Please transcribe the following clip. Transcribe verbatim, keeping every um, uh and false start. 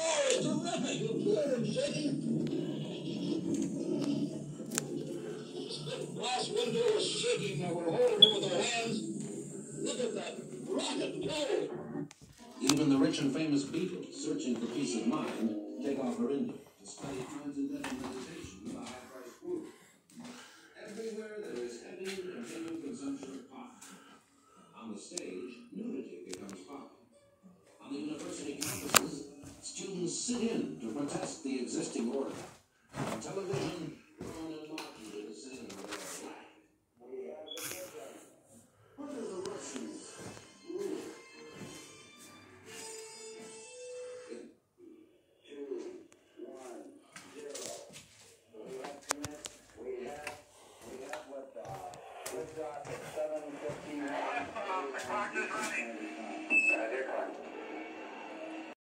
Oh, it's terrific. You good and shaking? The glass window is shaking. Now we're holding it with our hands. Look at that rocket go. Even the rich and famous Beatles, searching for peace of mind, take off for India to study transcendental meditation with a high-priced group. Everywhere there is heavy and continued consumption of pot. On the stage, nudity becomes pop. On the university campuses, students sit in to protest the existing order. On television,